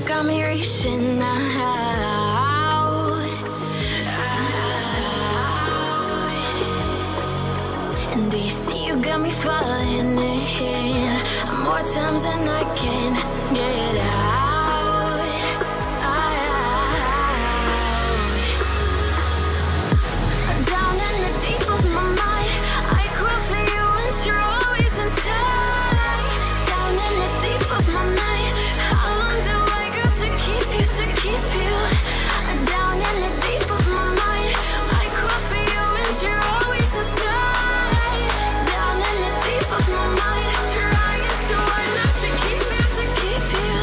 got me reaching out. And do you see you got me falling in more times than I can get out. Down in the deep of my mind, I crawl for you and you're always inside. Down in the deep of my mind, how long do I got to keep you, to keep you? Down in the deep of my mind, I crawl for you and you're always inside. Down in the deep of my mind, trying so hard not to keep you, to keep you.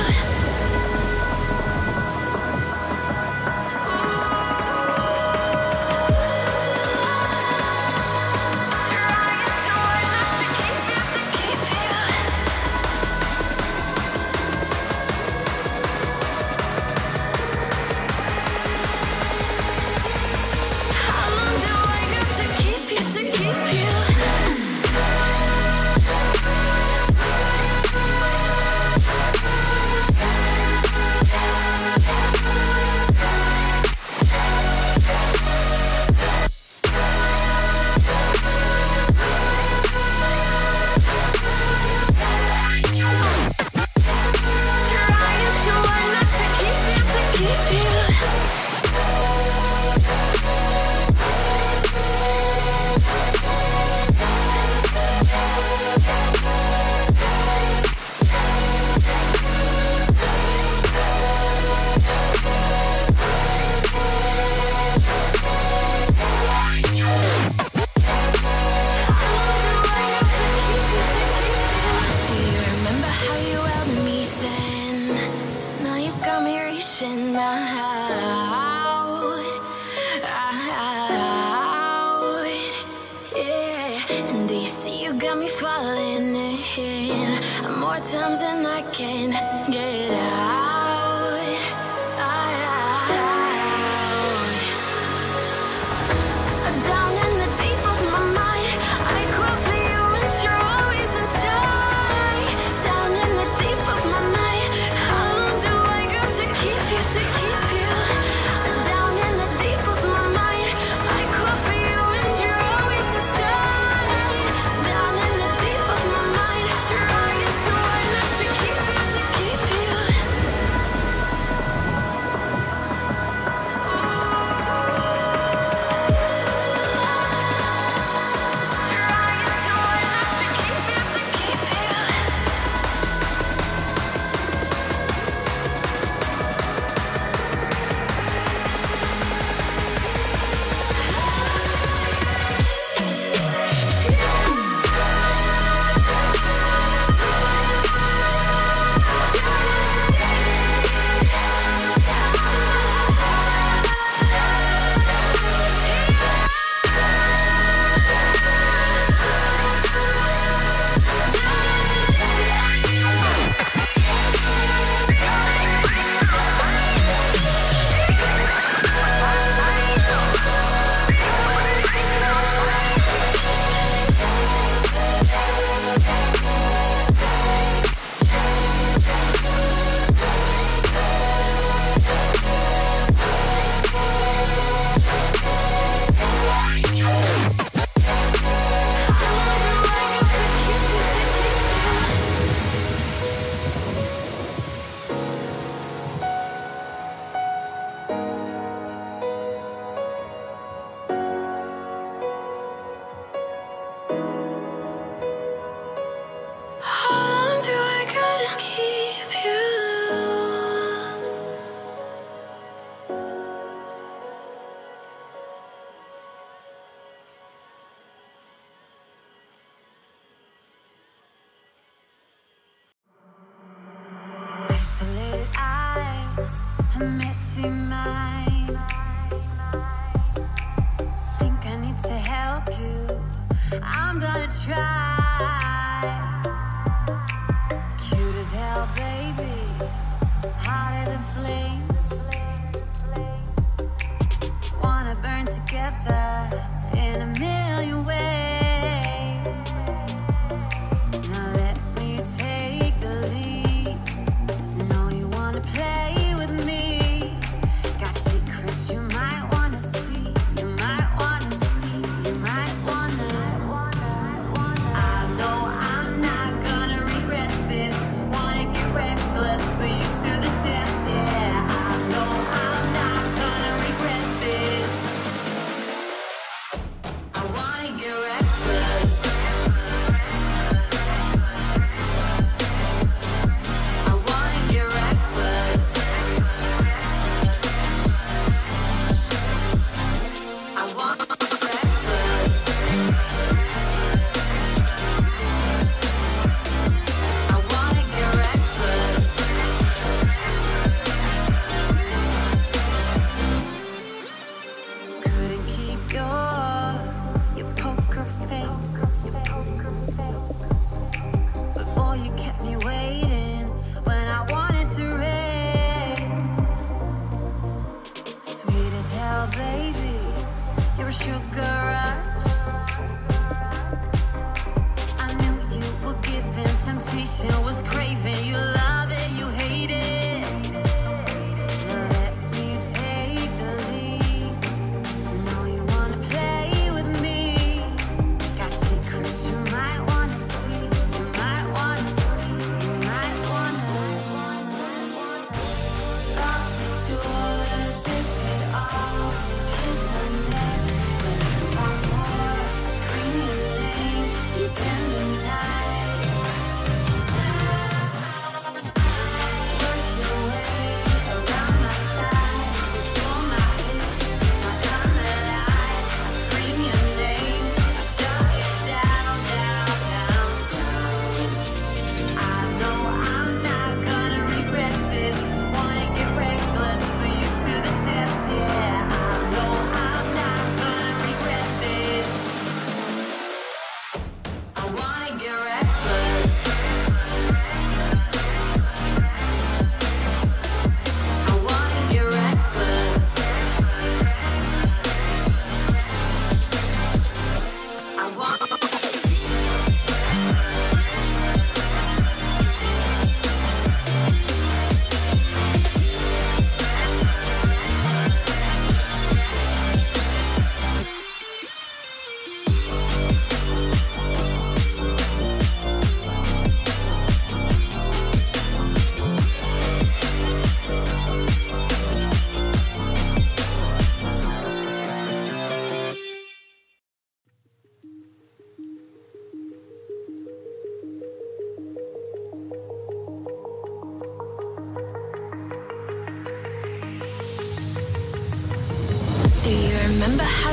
A messy mind. Think I need to help you. I'm gonna try. Cute as hell, baby. Hotter than flames. Wanna burn together in a million ways. Now let me take the lead. Know you wanna play.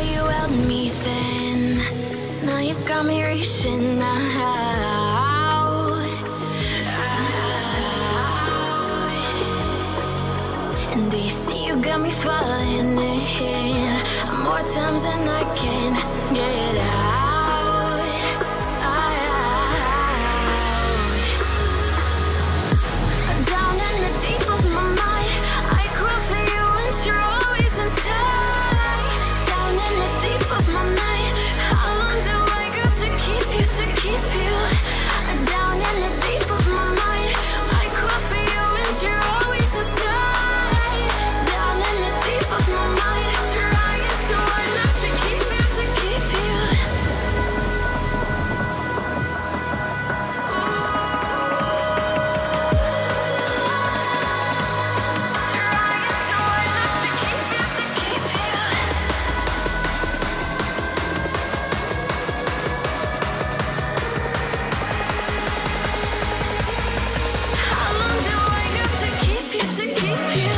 you held me then. Now you got me reaching out. And do you see you got me falling in more times than I can get out. Down in the deep of my mind, I crawl for you and you're always inside. Down in the deep of my mind, how long do I got to keep you, to keep you? Down in the deep of my mind, I crawl for you and you're always inside. Down in the deep of my mind, trying so hard not to keep you, to keep you. How long do I got to keep you, to keep you?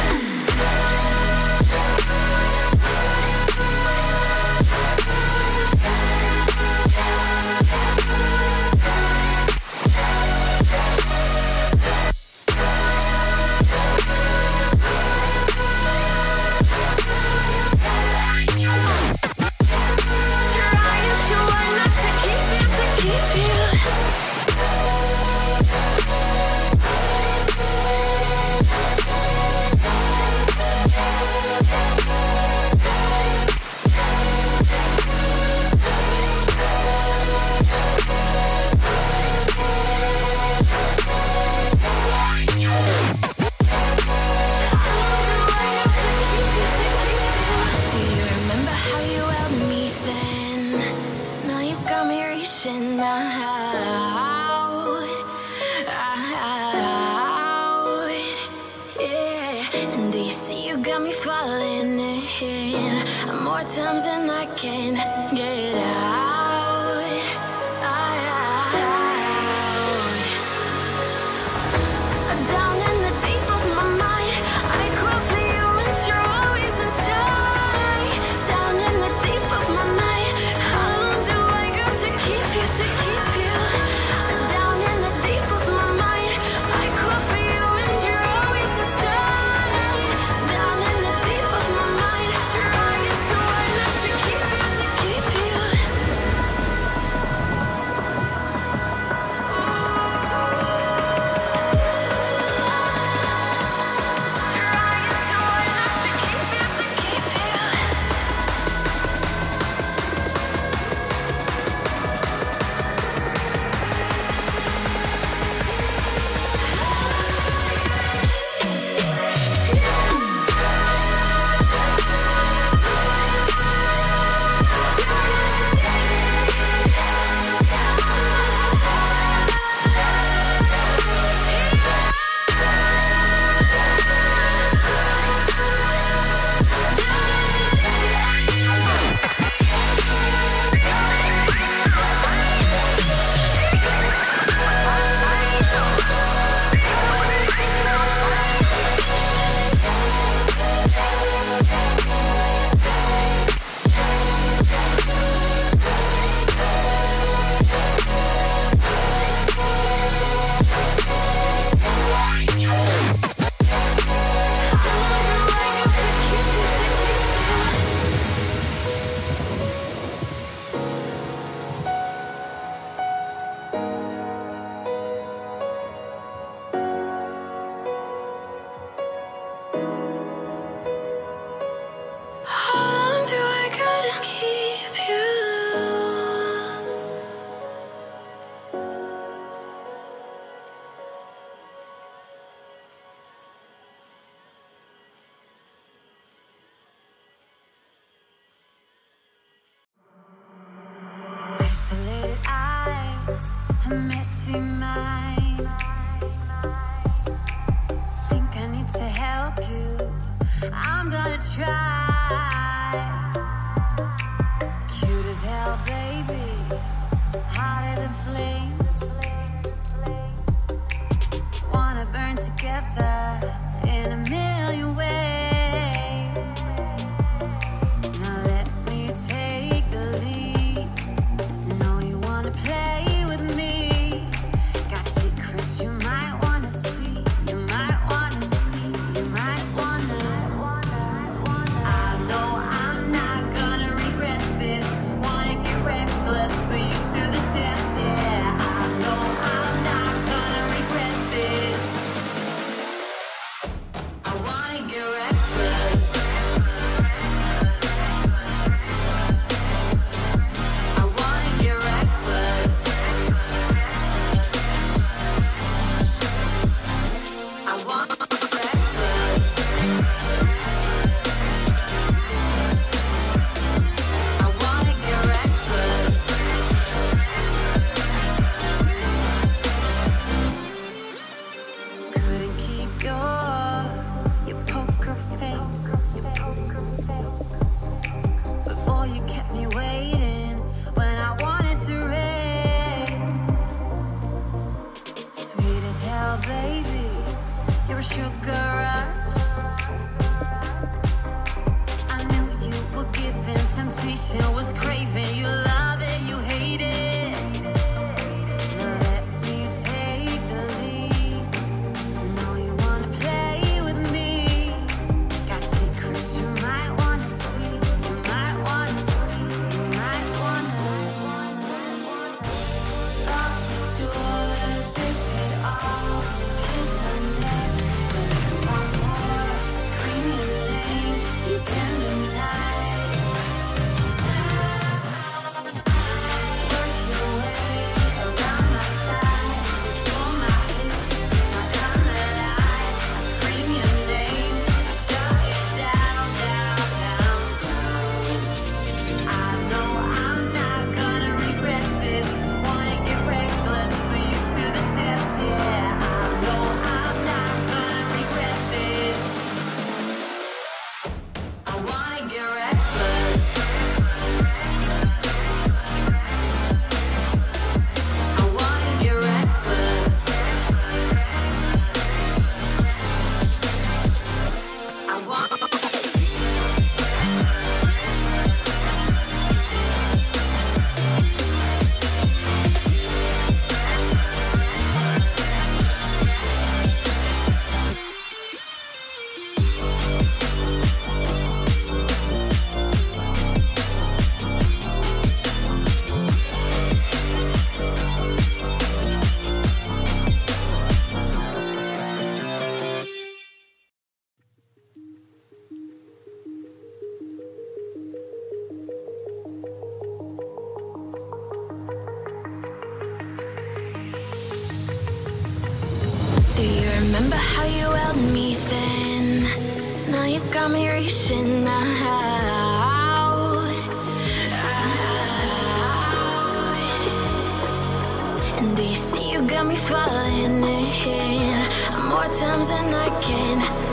Trying so hard not to keep you, to keep you. Do you remember how you held me then? Now you got me reaching out. Yeah. And do you see you got me falling in more times than I can get out. Down in the deep of my mind, I crawl for you and you're always inside. Down in the deep of my mind, how long do I got to keep you, to keep you? Down in the deep of my mind, I crawl for you and you're always inside. Down in the deep of my mind, trying so hard not to keep you, to keep you. How long do I gotta keep you? Isolated eyes, a messy mind. Think I need to help you. I'm gonna try. Cute as hell, baby. Hotter than flames. Wanna burn together in a million ways. Now let me a sugar rush. I knew you were giving, temptation was craving. You love it, you hate it. Now let me take the lead. Know you wanna play with me. Got secrets you might wanna see. You might wanna see. You might wanna lock the doors, zip it all, kiss my neck, but you want more. Scream your name deep in the night. Work your way around my thighs, pull my hips, my down the line. I scream your name, I shut it down, down, down, down. I know I'm not gonna regret this. Wanna get reckless, put you to the test, yeah. I know I'm not gonna regret this. I wanna get reckless. I wanna get reckless. I want. Do you remember how you held me then? Now you got me reaching out. And do you see you got me falling in more times than I can